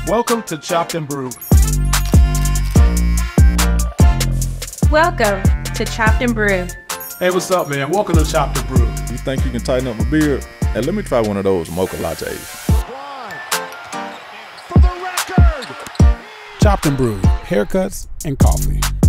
Welcome to Chopped and Brewed. Welcome to Chopped and Brewed. Hey, what's up, man? Welcome to Chopped and Brewed. You think you can tighten up my beard? Hey, let me try one of those mocha lattes. For the record. Chopped and Brewed, haircuts and coffee.